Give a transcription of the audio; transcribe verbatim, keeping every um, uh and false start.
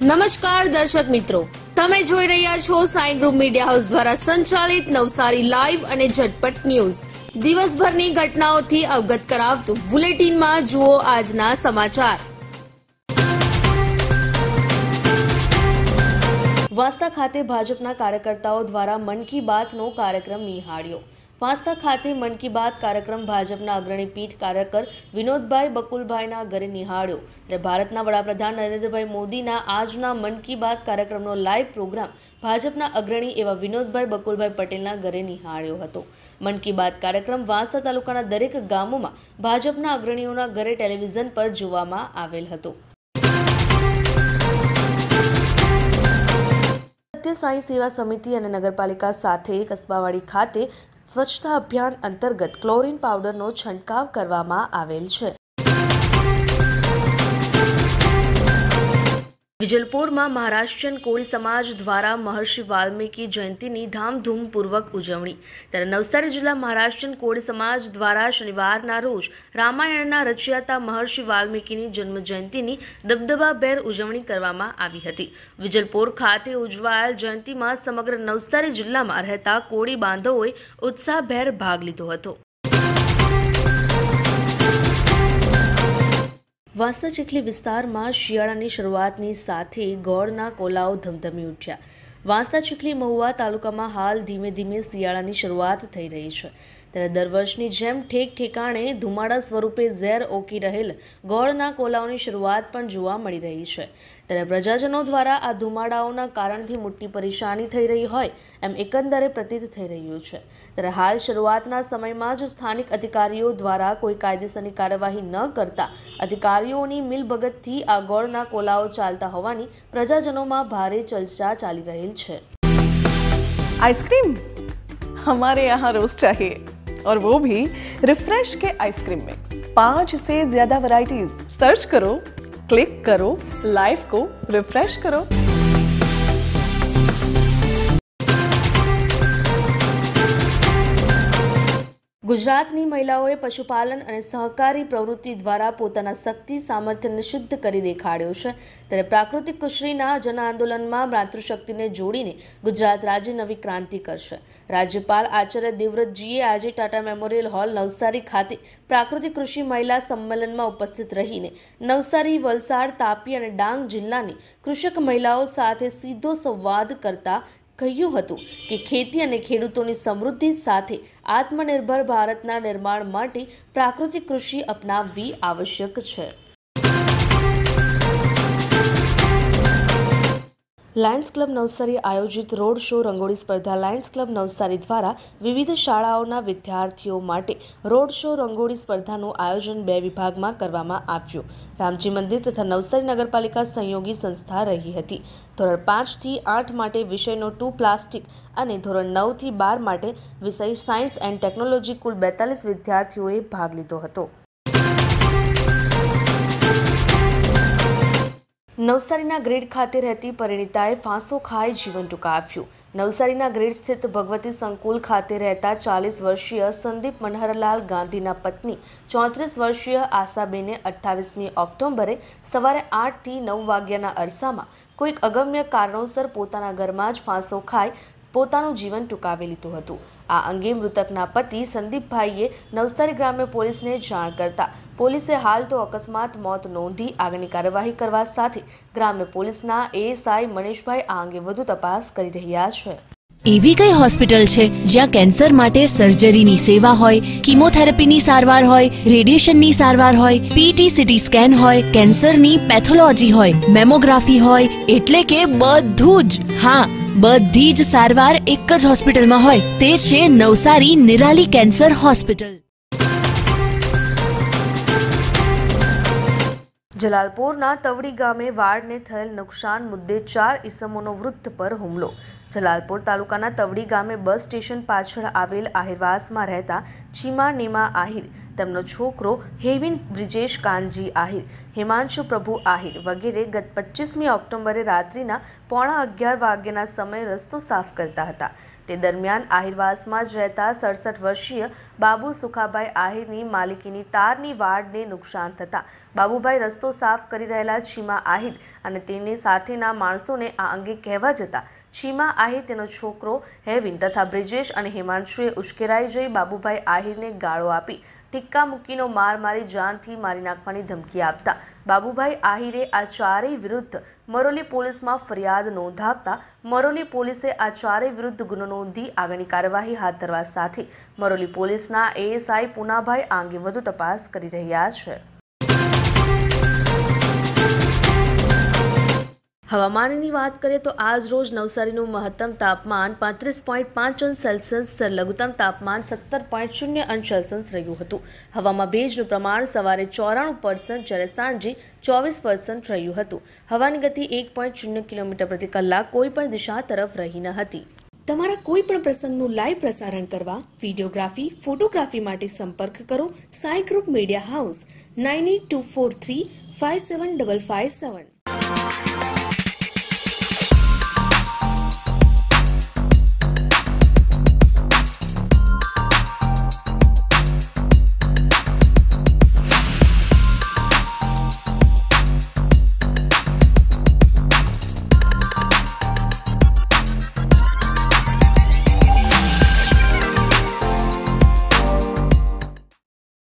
નમસ્કાર દર્શક મિત્રો, તમે જોઈ રહ્યા છો સાઈ ગ્રુપ મીડિયા હાઉસ દ્વારા સંચાલિત નવસારી લાઈવ અને ઝટપટ ન્યૂઝ. દિવસભરની ઘટનાઓથી અવગત કરાવતું બુલેટિનમાં જુઓ આજના સમાચાર. વાંસદા ખાતે ભાજપના કાર્યકર્તાઓ દ્વારા મન કી બાતનો કાર્યક્રમ નિહાળ્યો. વાંસદા ખાતે મન કી બાત કાર્યક્રમ ભાજપના અગ્રણી પીઠ કાર્યકર વિનોદભાઈ બકુલભાઈના ઘરે નિહાળ્યો. ત્યારે ભારતના વડાપ્રધાન નરેન્દ્રભાઈ મોદીના આજના મન કી બાત કાર્યક્રમનો લાઈવ પ્રોગ્રામ ભાજપના અગ્રણી એવા વિનોદભાઈ બકુલભાઈ પટેલના ઘરે નિહાળ્યો હતો. મન કી બાત કાર્યક્રમ વાંસદા તાલુકાના દરેક ગામોમાં ભાજપના અગ્રણીઓના ઘરે ટેલિવિઝન પર જોવામાં આવેલ હતો. સત્ય સાઈ સેવા સમિતિ અને નગરપાલિકા સાથે કસ્બાવાડી ખાતે સ્વચ્છતા અભિયાન અંતર્ગત ક્લોરીન પાવડરનો છંટકાવ કરવામાં આવેલ છે. વિજલપુરમાં મહારાષ્ટ્રીયન કોળી સમાજ દ્વારા મહર્ષિ વાલ્મીકી જયંતિની ધામધૂમપૂર્વક ઉજવણી. ત્યારે નવસારી જિલ્લા મહારાષ્ટ્રીયન કોળી સમાજ દ્વારા શનિવારના રોજ રામાયણના રચયિતા મહર્ષિ વાલ્મીકીની જન્મ જયંતિની દબદબાભેર ઉજવણી કરવામાં આવી હતી. વિજલપુર ખાતે ઉજવાયેલ જયંતિમાં સમગ્ર નવસારી જિલ્લામાં રહેતા કોળી બાંધવોએ ઉત્સાહભેર ભાગ લીધો હતો. વાંસદા ચીખલી વિસ્તારમાં શિયાળાની શરૂઆતની સાથે ગોળના કોલાઓ ધમધમી ઉઠ્યા. વાંસદા ચીખલી મહુવા તાલુકામાં હાલ ધીમે ધીમે શિયાળાની શરૂઆત થઈ રહી છે. ત્યારે દર વર્ષની જેમ ઠેક ઠેકાણે ધુમાડા સ્વરૂપે ઝેર ઓકી રહેલ ગોળના કોલાઓની શરૂઆત પણ જોવા મળી રહી છે. ત્યારે પ્રજાજનો દ્વારા આ ધુમાડાઓના કારણથી મોટી પરેશાની થઈ રહી હોય એમ એકંદરે પ્રતીત થઈ રહ્યું છે. ત્યારે હાલ શરૂઆતના સમયમાં જ સ્થાનિક અધિકારીઓ દ્વારા કોઈ કાયદેસરની કાર્યવાહી ન કરતા અધિકારીઓની મિલભગતથી આ ગોળના કોલાઓ ચાલતા હોવાની પ્રજાજનોમાં ભારે ચર્ચા ચાલી રહેલ છે. आइसक्रीम हमारे यहाँ रोज चाहिए और वो भी रिफ्रेश के आइसक्रीम मिक्स. पांच से ज्यादा वैरायटीज. सर्च करो, क्लिक करो, लाइफ को रिफ्रेश करो. ગુજરાતની મહિલાઓએ પશુપાલન અને સહકારી પ્રવૃત્તિ દ્વારા પોતાના શક્તિ સામર્થ્યને શુદ્ધ કરી દેખાડ્યો છે. ત્યારે પ્રાકૃતિક કૃષિના જન આંદોલનમાં માતૃશક્તિને જોડીને ગુજરાત રાજ્ય નવી ક્રાંતિ કરશે. રાજ્યપાલ આચાર્ય દેવવ્રતજીએ આજે ટાટા મેમોરિયલ હોલ નવસારી ખાતે પ્રાકૃતિક કૃષિ મહિલા સંમેલનમાં ઉપસ્થિત રહીને નવસારી, વલસાડ, તાપી અને ડાંગ જિલ્લાની કૃષક મહિલાઓ સાથે સીધો સંવાદ કરતા કહ્યું હતું કે ખેતી અને ખેડૂતોની સમૃદ્ધિ સાથે આત્મનિર્ભર ભારતના નિર્માણ માટે પ્રાકૃતિક કૃષિ અપનાવવી આવશ્યક છે. લાયન્સ ક્લબ નવસારી આયોજિત રોડ શો રંગોળી સ્પર્ધા. લાયન્સ ક્લબ નવસારી દ્વારા વિવિધ શાળાઓના વિદ્યાર્થીઓ માટે રોડ શો રંગોળી સ્પર્ધાનું આયોજન બે વિભાગમાં કરવામાં આવ્યું. રામજી મંદિર તથા નવસારી નગરપાલિકા સંયોગી સંસ્થા રહી હતી. ધોરણ પાંચ થી આઠ માટે વિષયનો ટુ પ્લાસ્ટિક અને ધોરણ નવ થી બાર માટે વિષય સાયન્સ એન્ડ ટેકનોલોજી. કુલ બેતાલીસ વિદ્યાર્થીઓએ ભાગ લીધો હતો. નવસારીના ગ્રેડ ખાતે રહેતી પરિણીતાએ ફાંસો ખાઈ જીવન ટૂંકાવ્યું. નવસારીના ગ્રેડ સ્થિત ભગવતી સંકુલ ખાતે રહેતા ચાલીસ વર્ષીય સંદીપ મનહરલાલ ગાંધીના પત્ની ચોત્રીસ વર્ષીય આશાબેને અઠ્ઠાવીસમી ઓક્ટોબરે સવારે આઠ થી નવ વાગ્યાના અરસામાં કોઈક અગમ્ય કારણોસર પોતાના ઘરમાં જ ફાંસો ખાઈ પોતાનું જીવન ટૂંકાવી લીધું હતું. આ અંગે મૃતકના પતિ સંદીપભાઈએ નવસારી ગ્રામ્ય પોલીસને જાણ કરતા પોલીસે હાલ તો અકસ્માત મોત નોંધી આગળની કાર્યવાહી કરવા સાથે ગ્રામ્ય પોલીસના એએસઆઈ મનીષભાઈ આ અંગે વધુ તપાસ કરી રહ્યા છે. એવી કઈ હોસ્પિટલ છે જ્યાં કેન્સર માટે સર્જરીની સેવા હોય, કીમોથેરાપીની સારવાર હોય, રેડિયેશનની સારવાર હોય, પીટી સીટી સ્કેન હોય, કેન્સરની પેથોલોજી હોય, મેમોગ્રાફી હોય, એટલે કે બધું જ. હા, બધી જ સારવાર એક જ હોસ્પિટલમાં હોય. તે છે નવસારી નિરાલી કેન્સર હોસ્પિટલ. જલાલપોરના તવડી ગામે વાડને થયેલ નુકસાન મુદ્દે ચાર ઈસમોનો વૃદ્ધ પર હુમલો. જલાલપોર તાલુકાના તવડી ગામે બસ સ્ટેશન પાછળ આવેલ આહિરવાસમાં રહેતા ચીમા નીમા આહિર, તેમનો છોકરો હેવિન બ્રિજેશ કાનજી આહિર, હિમાંશુ પ્રભુ આહિર વગેરે ગત પચીસમી ઓક્ટોબરે રાત્રિના પોણા અગિયાર વાગ્યાના સમયે રસ્તો સાફ કરતા હતા. તે દરમિયાન આહિરવાસમાં જ રહેતા સડસઠ વર્ષીય બાબુ સુખાભાઈ આહિરની માલિકીની તારની વાડને નુકસાન થતાં બાબુભાઈ રસ્તો સાફ કરી રહેલા છીમા આહિર અને તેની સાથેના માણસોને આ અંગે કહેવા જતા છીમા આહિર, તેનો છોકરો હેવિન તથા બ્રિજેશ અને હિમાંશુએ ઉશ્કેરાઈ જઈ બાબુભાઈ આહિરને ગાળો આપી ટિક્કા મૂકીનો માર મારી જાનથી મારી નાખવાની ધમકી આપતા બાબુભાઈ આહિરે આ ચારેય વિરુદ્ધ મરોલી પોલીસમાં ફરિયાદ નોંધાવતા મરોલી પોલીસે આ ચારેય વિરુદ્ધ ગુનો નોંધી આગળની કાર્યવાહી હાથ ધરવા સાથે મરોલી પોલીસના એએસઆઈ પુનાભાઈ આ અંગે વધુ તપાસ કરી રહ્યા છે. હવામાનની વાત કરીએ તો આજ રોજ નવસારીનું મહત્તમ તાપમાન પાંત્રીસ પોઈન્ટ પાંચ અંશ સેલ્સિયસ, લઘુત્તમ તાપમાન સત્તર પોઈન્ટ શૂન્ય અંશ સેલ્સિયસ રહ્યું હતું. હવામાં ભેજનું પ્રમાણ સવારે ચોરાણું પર્સન્ટ જ્યારે સાંજે ચોવીસ પર્સન્ટ રહ્યું હતું. હવાની ગતિ એક પોઈન્ટ શૂન્ય કિલોમીટર પ્રતિ કલાક કોઈ પણ દિશા તરફ રહી ન હતી. તમારા કોઈ પણ પ્રસંગનું લાઈવ પ્રસારણ કરવા, વિડીયોગ્રાફી, ફોટોગ્રાફી માટે સંપર્ક કરો Sai group media house nine eight two four three five seven double five સેવન.